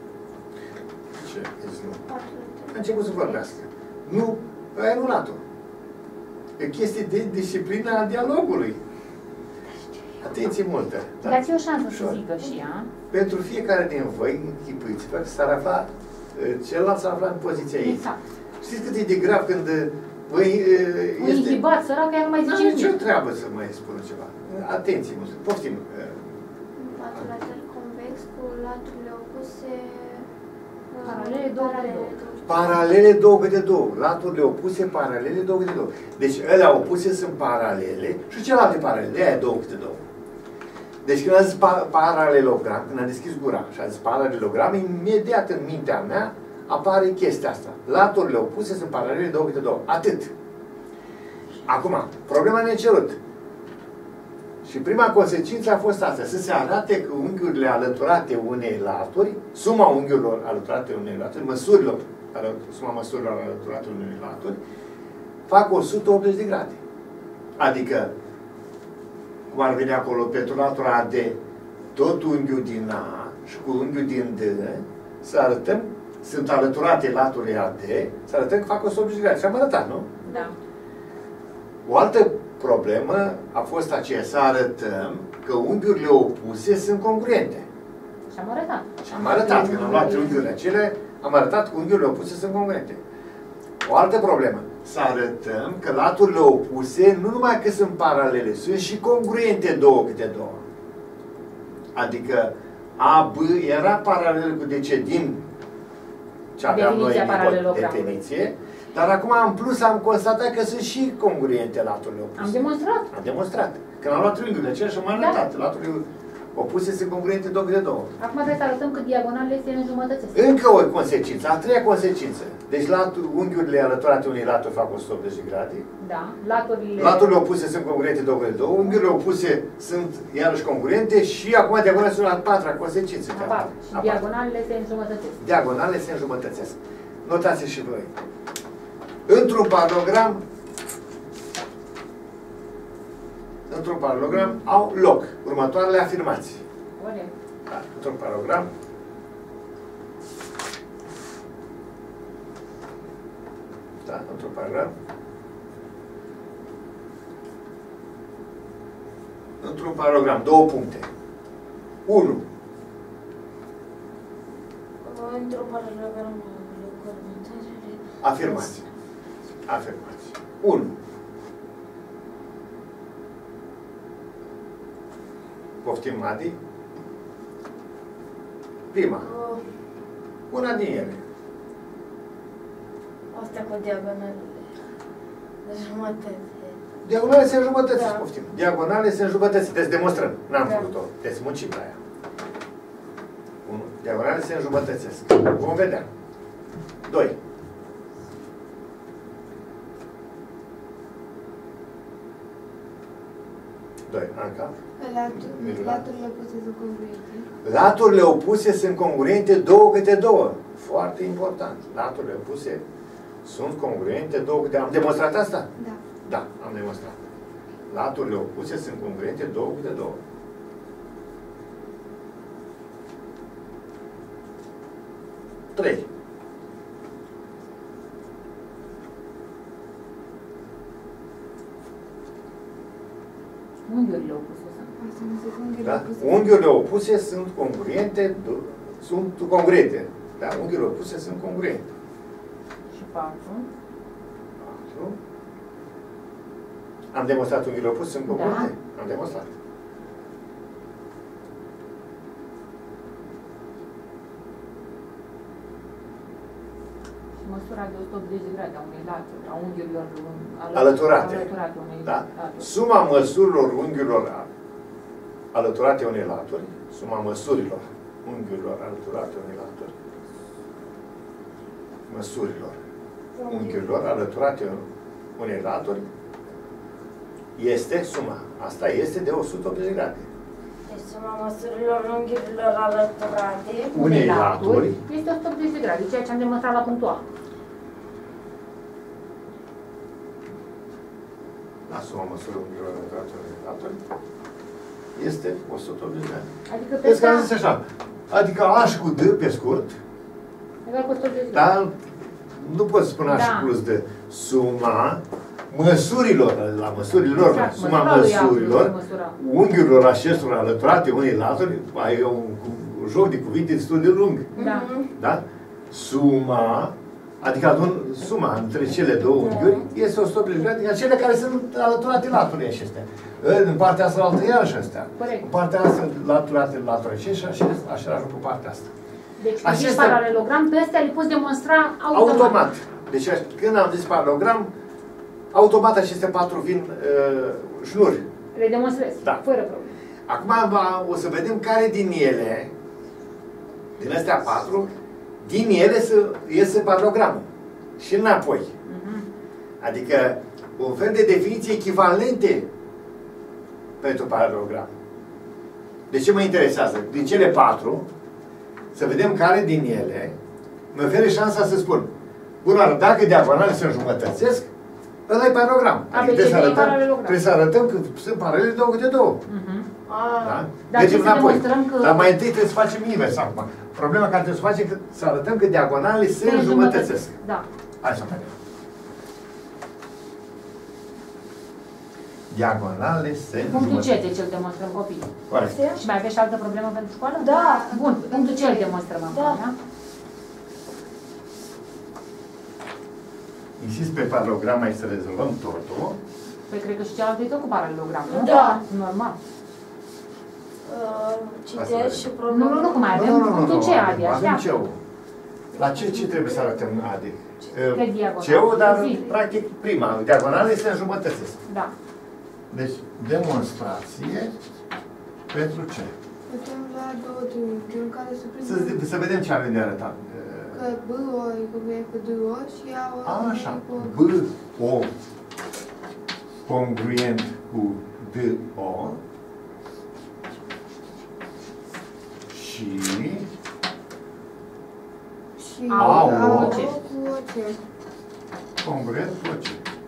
Ce? Deci nu.
patrulater.
A început să vorbească. Nu, aia nu latul. E chestie de disciplina a dialogului. Atenție multă. Da?
Dați o șansă să
Ușor.
zică și ea.
Pentru fiecare din voi, închipuiți-vă că s-ar afla, celălalt s-ar afla în poziția ei.
Exact.
Știți cât e de grav când voi
Un
este...
inhibat, sărac, ea nu mai
Nu
zice
am nicio
nimic.
treabă să mai spună ceva. Atenție, mult. Poftim.
Un patrulater convex cu laturile opuse... uh,
Paralele, două câte
paralele,
două.
două.
Paralele două câte două. Laturile opuse, paralele două câte două. Deci alea opuse sunt paralele și celelalte paralele. De-aia două câte două. Deci când a zis pa paralelogram, când a deschis gura și a zis paralelogram, imediat în mintea mea apare chestia asta. Laturile opuse sunt paralele două câte două. Atât. Acum, problema necerut. Și prima consecință a fost asta, să se arate că unghiurile alăturate unei laturi, suma unghiurilor alăturate unei laturi, măsurilor, suma măsurilor alăturate unei laturi, fac o sută optzeci de grade. Adică, cum ar veni acolo, pentru latura A D, tot unghiul din A și cu unghiul din D, să arătăm, sunt alăturate laturile A D, să arătăm că fac o sută optzeci de grade. Și am arătat, nu?
Da.
O altă problemă a fost aceea, să arătăm că unghiurile opuse sunt congruente.
Și am arătat.
Și am arătat, când am luat triunghiurile acelea, am arătat că unghiurile opuse sunt congruente. O altă problemă, să arătăm că laturile opuse nu numai că sunt paralele, sunt și congruente două câte două. Adică A B era paralel cu D C din ce aveam noi
Definiția
în definiție, dar acum în plus am constatat că sunt și congruente laturile opuse.
Am demonstrat.
Am demonstrat. Când am luat triunghiurile acelea și am arătat, da. Laturile opuse sunt congruente două câte două.
Acum trebuie să arătăm că diagonalele se înjumătățesc.
Încă o consecință, a treia consecință. Deci latul, unghiurile alăturate unei laturi fac o sută optzeci de grade.
Da. Laturile...
Laturile opuse sunt congruente două câte două. Unghiurile opuse sunt iarăși congruente și acum diagonalele sunt la patra consecință.
Apar. Și diagonalele se înjumătățesc.
Diagonalele se înjumătățesc. Notați și voi. Într-un paralogram într-un paralogram au loc următoarele afirmații.
Corect.
Da, într-un paralogram da, într-un paralogram într-un paralogram, două puncte. unu.
Într-o paralelogram
Afirmații. afirmații. unu. Poftim, Adi? Prima.
Uh,
Una din ele.
Astea cu diagonalele. De jumătate.
Diagonale se înjumătățesc,
Da.
poftim. Diagonale se înjumătățesc. Deci demonstrăm. N-am
Da.
făcut-o. Deci muncim la ea. unu. Diagonale se înjumătățesc. Vom vedea. doi. doi. Anca.
Latur- Laturile opuse sunt congruente.
Laturile opuse sunt congruente două câte două. Foarte important. Laturile opuse sunt congruente două câte... Am demonstrat asta?
Da.
Da, am demonstrat. Laturile opuse sunt congruente două câte două. trei.
Unghiurile opuse sunt.
Asta nu se congruente.
Da? Unghiurile opuse sunt congruente, sunt congruente. Da? Unghiurile opuse sunt congruente.
Și patru.
patru. Am demonstrat unghiurile opuse sunt congruente?
Da.
Am demonstrat.
Și măsura de o sută optzeci de grade a unei laturi, a unghiurilor
Alăturate.
alăturate unei
Da?
laturi.
Suma măsurilor unghiurilor alăturate unei laturi, suma măsurilor unghiurilor alăturate unei laturi, măsurilor unghiurilor alăturate unei laturi, este suma. Asta este de o sută optzeci de grade.
Deci suma măsurilor unghiurilor alăturate.
Unei laturi
este o sută optzeci de grade, ceea ce am demonstrat la punctul A.
la suma măsurii unghiurilor alăturate unei laturi este o sută optzeci de grade.
Adică pe
Vezi că am
ăsta,
zis așa. Adică H cu D pe scurt,
egal cu o sută optzeci de grade.
dar nu pot spune H
Da.
plus D. Suma măsurilor, la măsurilor,
Exact,
suma
măsura lui A plus
măsurilor,
măsura.
unghiurilor acestora alăturate unei laturi, e un, un joc de cuvinte destul de lung.
Da.
Da? Suma, adică adun, suma între cele două unghiuri este o sută optzeci de grade, adică cele care sunt alăturate laturii acestea. În partea asta altă iarăși astea.
Corect.
În partea asta laturate laturii aceștia și așa cu partea asta.
Deci, cu
Acestea-
zis paralelogram, pe astea le poți demonstra automat.
Automat. Deci când am zis paralelogram, automat aceste patru vin uh, șnuri.
Le demonstrezi,
Da.
fără probleme.
Acum va, o să vedem care din ele, din astea patru, din ele să iese paralelogramul. Și înapoi.
Mhm.
Adică un fel de definiție echivalente pentru paralelogram. De ce mă interesează? Din cele patru, să vedem care din ele mă oferă șansa să spun, bună, dacă diagonale se înjumătățesc, ăla e paralelogram.
A,
Adică
deci
trebuie să,
e
arătăm,
paralelogram.
trebuie să arătăm că sunt paralele două câte două.
Mhm.
Ah,
Da?
Dar
Mergem
ce să
înapoi.
demonstrăm că-
Dar mai întâi trebuie să facem invers acum. Problema care trebuie să facem e că să arătăm că diagonalele se înjumătățesc.
Da.
Hai să vedem. Diagonalele se
Punctul C
înjumătățesc.
de ce îl demonstrăm copii.
Corect.
Și mai aveți și altă problemă pentru școală?
Da.
Bun, punctul C îl demonstrăm acum,
Da.
da?
Insist pe paralelogram aici să rezolvăm totul.
Păi cred că și cealaltă e tot cu paralelogram, nu?
Da.
Normal.
uh,
Asta
citesc
vedem.
și
Nu,
probleme.
nu, nu, cum mai avem punctul C, Adi,
avem
așteaptă.
C-ul. La ce, ce trebuie să arătăm, Adi?
Pe diagonal.
C-ul, dar
Zi.
practic prima. Diagonalele se înjumătățesc.
Da.
Deci, demonstrație pentru ce?
Putem lua două triunghiuri în care se
Să,
prinde
să vedem ce avem de arătat.
că B O e congruent cu D O și A O
A, așa.
e cu
B O congruent cu D O și
și
A O
A O
C.
cu O C.
congruent cu ce?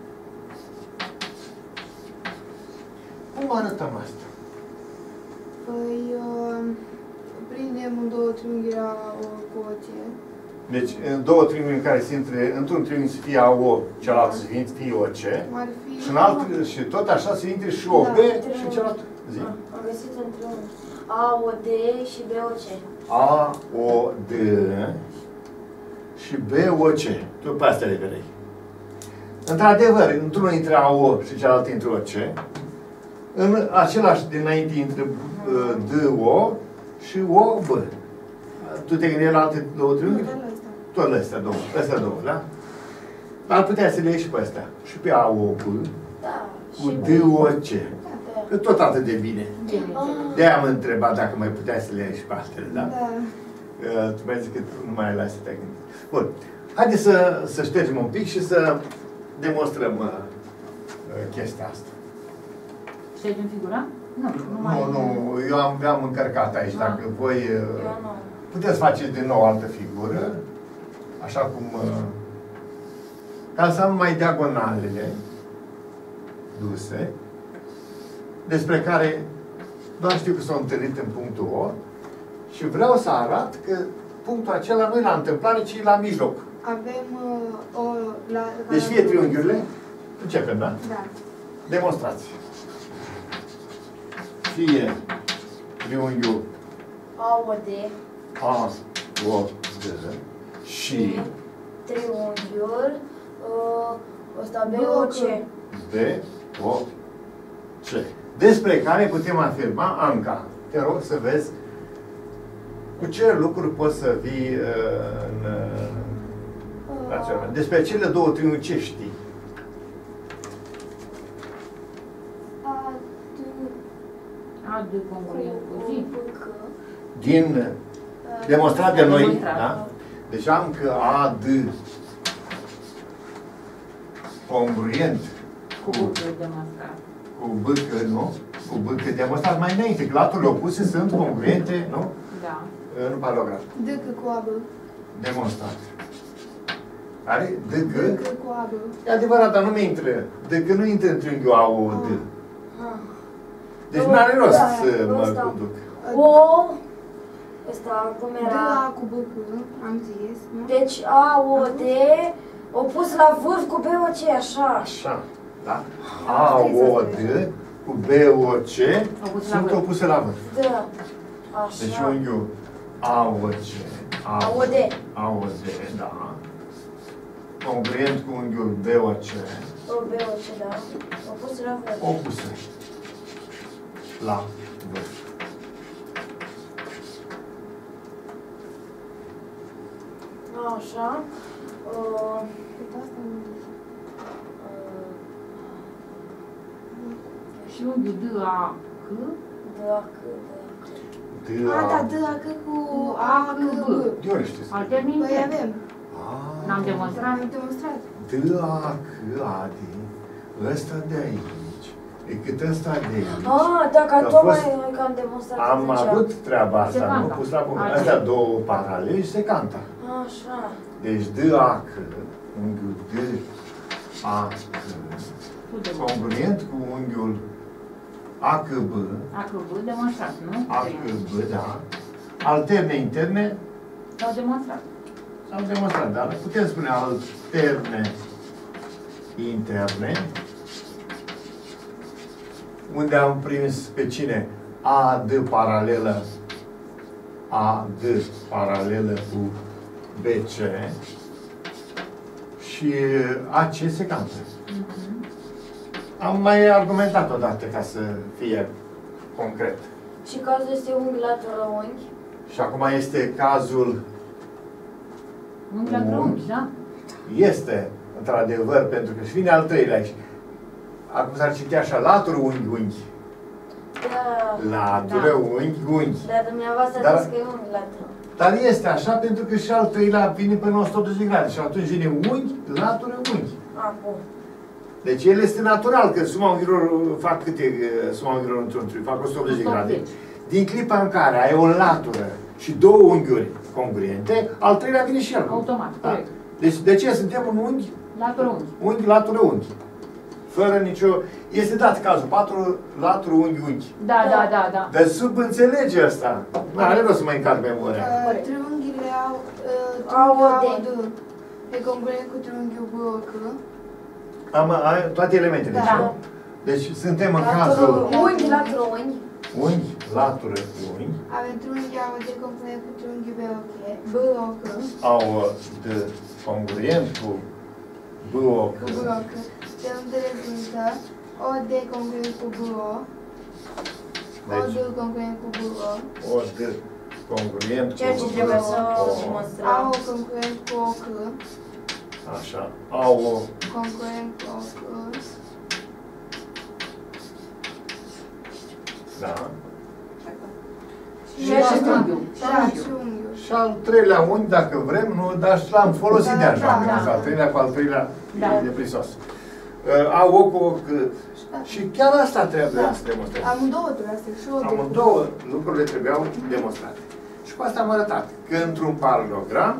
Cum arătăm asta?
Păi, uh, prindem în două triunghiuri A O cu O C.
Deci, în două triunghiuri în care se intre, într-un triunghi să fie A O, celălalt să fie O C,
Ar fi...
și în alt, și tot așa să intre și O B
Da.
și celălalt. Zi.
Ah, am găsit între un A, O, D și B, O, C.
A, O, D și B, O, C. Tu pe astea le vedei. Într-adevăr, într-unul intră A O și cealaltă intră O C. În același dinainte intră uh, D O și O B. Tu te gândeai la alte două triunghiuri? Tot la astea două. Astea două, da? Dar putea să le iei și pe astea. Și pe A O B
Da.
cu D O C. Că tot atât de bine. De-aia am întrebat dacă mai puteai să le iei și pe altele, da?
Da.
Uh, tu mai zici că nu mai ai la să te gândi. Bun. Haideți să, să ștergem un pic și să demonstrăm uh, uh, chestia asta.
Ștergem figura? Nu, nu mai...
Nu, nu, eu am, am încărcat aici.
Ah.
Dacă voi uh,
Eu nu.
puteți face din nou altă figură, așa cum... Uh, ca să am numai diagonalele duse, despre care doar știu că s-au întâlnit în punctul O și vreau să arăt că punctul acela nu e la întâmplare, ci e la mijloc.
Avem uh, o... La,
Deci fie triunghiurile, începem, da?
Da.
Demonstrați. Fie triunghiul
A O D
A, O, D și
triunghiul uh, ăsta B O C.
B, O, C. Despre care putem afirma, Anca, te rog să vezi cu ce lucruri poți să vii uh, în uh, raționament. Despre cele două triunghiuri ce știi?
A, D,
A, D, congruent cu zi.
C,
Din demonstrat de noi,
Demonstrat.
da? Deci am că A, D congruent
Cu bucări demonstrat.
cu B, că nu? Cu B, că demonstrat mai înainte, că laturile opuse sunt congruente, nu?
Da.
În paralogram.
Dâcă cu abă.
Demonstrat. Are? D, G?
Dâcă cu abă.
E adevărat, dar nu mi intră. D, G nu intră în triunghiul A, O, D.
Ah.
Deci nu are rost
Da,
să mă
ăsta.
conduc.
O, ăsta cum era?
Da, cu bâcă, am zis, nu?
Deci A, O, D, opus la vârf cu B O C, așa.
Așa, da? A, O, D cu B, O, C
Opuse la
sunt
vârf.
opuse la vârf.
Da. Așa.
Deci unghiul A, O, C.
A, O, D.
A, O, D, da. Congruent cu unghiul B, O, C.
O, B O C, da. Opus la vârf.
Opuse la vârf.
Așa. Uh,
Cât asta nu
uh,
Și unghiul D, A, C.
Da, C,
D,
A, da,
A.
D, A, C cu
A,
A,
C,
C,
B.
B.
De ori știți?
Alternin
Păi avem.
N-am demonstrat.
Am demonstrat.
D, A, C, A, D. Ăsta de aici. E cât ăsta de aici.
Ah, da, ca
A
tocmai
fost-
că am demonstrat
Am
atunci.
avut treaba asta,
Secanta.
nu pus la punct.
Așa.
Astea două paralele și secanta.
Așa.
Deci D, A, C, unghiul D, A, C,
Tu demonstrat.
congruent cu unghiul A, C, B,
A, C, B, demonstrat, nu?
A, C, B, da. Alterne interne
S-au demonstrat.
s-au demonstrat, dar putem spune alterne interne, unde am prins pe cine? A, D paralelă, A, D paralelă cu B, C și A, C secantă. Am mai argumentat odată ca să fie concret.
Și cazul este unghi latură unghi.
Și acum este cazul,
Unghi la trunchi, da?
este într-adevăr, pentru că și vine al treilea aici. Acum s-ar citi așa, latură unghi, unghi.
Da.
Latură,
Da.
unghi, unghi.
Dar dumneavoastră
Dar-
ziceți că e unghi latură.
Dar este așa pentru că și al treilea vine până la o sută optzeci de grade și atunci vine unghi, latură, unghi.
Acum.
Deci el este natural, că suma unghiilor fac câte uh, suma unghiilor într-un triunghi? Fac o sută optzeci de grade.
o sută optzeci.
Din clipa în care ai o latură și două unghiuri congruente, al treilea vine și el.
Automat,
Da?
corect.
Deci de ce suntem un unghi?
Latură unghi.
Unghi, latură, unghi. Fără nicio... Este dat cazul, patru laturi, unghi, unghi.
Da, da, da, da.
Dar sub înțelege asta. Nu are rost să mai încarc memoria.
Uh, Triunghiile au... uh,
Au o
Triunghiul
D.
A, O, D. E congruent cu triunghiul B, O, C.
Am, am toate elementele.
Da.
Da. Deci suntem în
Latură,
cazul
unghi latură unghi.
unghi, latură, unghi.
Avem triunghiul A, O, D congruent cu triunghiul B, O, C. B, O, C.
Au de congruent cu B O
cu B O C. De unde rezultă O D congruent cu B O, O D
Deci,
congruent cu B O,
O D congruent
Ceea ce
cu
trebuie să
O.
A
demonstrăm.
O congruent cu O C,
Așa. A O.
congruent cu O C,
Da.
Și acest unghiul.
da, și unghiul.
Și al treilea unghi, dacă vrem, nu, dar și l-am folosit
Da,
de așa.
da,
am
da.
zis, al treilea cu al treilea
Da.
e prisos. Uh, A O cu O C.
Da.
Și chiar asta trebuie
Da.
să demonstrăm.
Amândouă trebuie să și O D.
Amândouă lucrurile trebuiau demonstrate. Și cu asta am arătat că într-un paralogram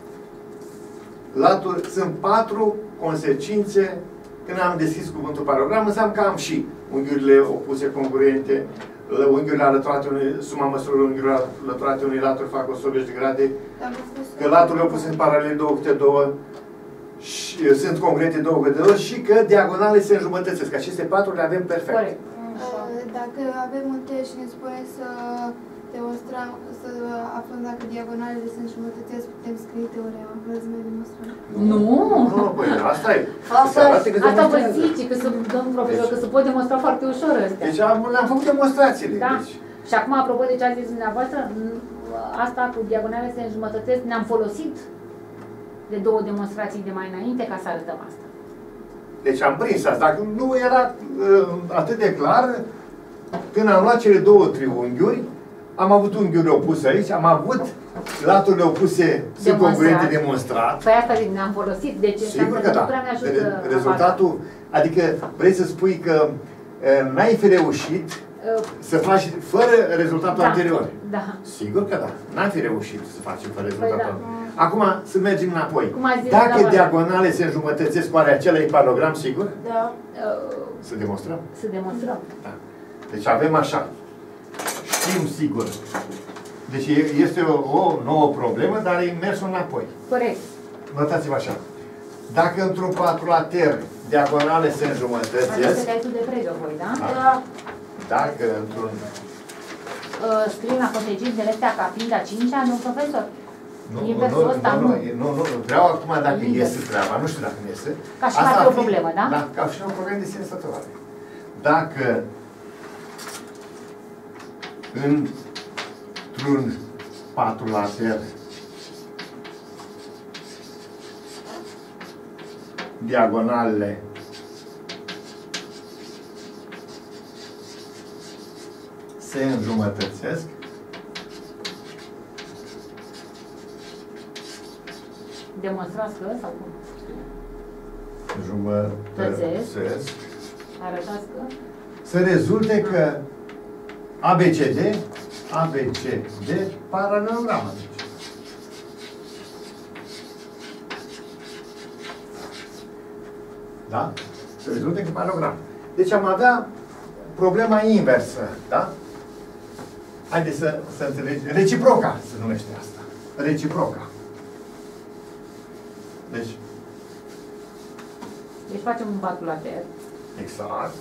laturi, sunt patru consecințe. Când am deschis cuvântul paralogram, înseamnă că am și unghiurile opuse congruente, unghiurile alăturate unui, suma măsurilor unghiurilor alăturate unui laturi fac o sută optzeci de grade,
Dar profesor,
că laturile opuse în paralel două câte două și, sunt congruente două câte două și că diagonale se înjumătățesc. Aceste patru le avem perfect.
Corect.
Așa.
uh, dacă avem un test și ne spune să demonstrăm, să aflăm dacă diagonalele sunt jumătățesc, putem scrie teorema, vreau să mai demonstrăm.
Nu!
Nu, păi asta e.
Asta
Se arată că
Asta vă
demonstrează.
zice, că să, domnul profesor, că se pot demonstra foarte ușor ăstea.
Deci am, le-am făcut demonstrațiile.
Da.
Deci,
Și acum, apropo de ce a zis dumneavoastră, n- asta cu diagonale se înjumătățesc, ne-am folosit de două demonstrații de mai înainte ca să arătăm asta.
deci am prins asta. Dacă nu era uh, atât de clar, când am luat cele două triunghiuri, am avut unghiurile opuse aici, am avut laturile opuse sunt
Demonstrat.
congruente demonstrat.
Păi asta zic, ne-am folosit, deci
Sigur că da.
nu prea ne ajută
Re- Rezultatul, adică vrei să spui că uh, n-ai fi reușit
Uh,
să faci fără rezultatul
Da.
anterior.
Da.
Sigur că da. N-am fi reușit să facem fără rezultatul
da.
anterior. Acum să mergem înapoi.
Cum a zis
Dacă
dumneavoastră.
diagonale se înjumătățesc, oare acela e paralogram, sigur?
Da.
Uh,
Să demonstrăm.
să demonstrăm.
Da. Deci avem așa. Știm sigur. Deci e- este o, o nouă problemă, dar e mersul înapoi.
Corect.
Notați-vă așa. Dacă într-un quadrilater diagonale se
Asta
înjumătățesc,
este testul de Prego, voi, da?
Da.
Da.
dacă într-un...
Uh, scriu la consecințele astea ca fiind a cincea, nu, profesor?
Nu,
Inversul
nu,
ăsta,
nu,
nu.
nu, nu, nu, vreau acum dacă
Invers.
iese treaba, nu știu dacă iese.
Ca și
Asta
ar fi o
ar
problemă, da?
Da, ca și o problemă de sine stătătoare. Dacă într-un patrulater diagonalele se înjumătățesc,
Demonstrați că sau cum?
jumătățesc,
Arătați că?
să rezulte că A B C D, A B C D, paralelogramă. Da? Să rezulte că paralelogramă. Deci am avea problema inversă, da? Haideți să, să înțelegem. Reciproca se numește asta. Reciproca. Deci,
Deci facem un patrulater.
exact.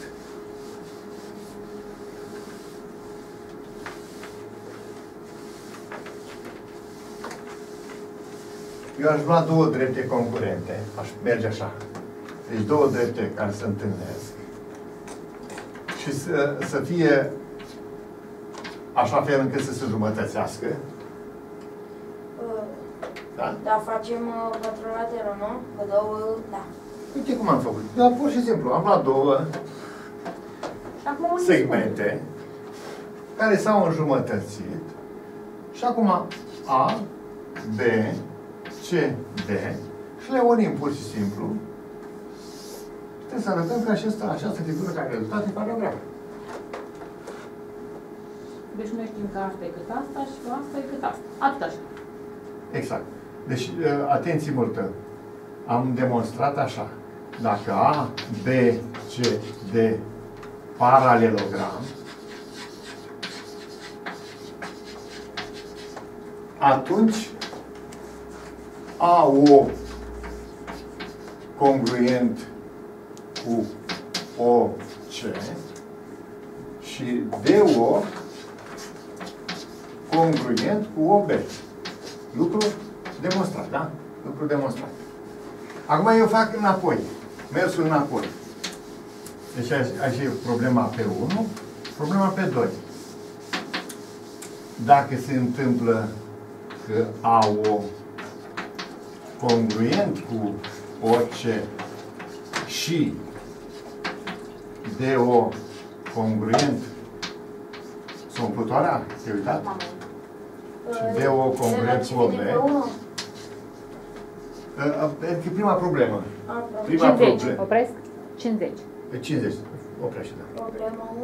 Eu aș lua două drepte concurente. Aș merge așa. Deci două drepte care se întâlnesc. Și să, să fie așa fel încât să se înjumătățească.
Uh,
Da?
Da, facem uh, patrulaterul, nu? Cu două, da.
Uite cum am făcut. Dar pur și simplu, am luat două
Și acum unii
segmente care s-au înjumătățit și acum A, B, C, D și le unim pur și simplu. Trebuie să arătăm că această, această figură care rezultat e paralogramă.
Deci noi știm că asta e cât asta și că asta e cât asta. Atât așa.
Exact. Deci, atenție multă. Am demonstrat așa. Dacă A, B, C, D paralelogram, atunci A O congruent cu O C și D O congruent cu O B. Lucru demonstrat, da? Lucru demonstrat. Acum eu fac înapoi. Mersul înapoi. Deci așa e problema pe unu, problema pe doi. Dacă se întâmplă că au o congruent cu orice și de o congruent s-a umplutoarea, te-ai uitat? Și de o congruent cu o B. Adică prima problemă. Prima
cincizeci,
problemă.
opresc? cincizeci.
cincizeci. Oprește, da.
Problema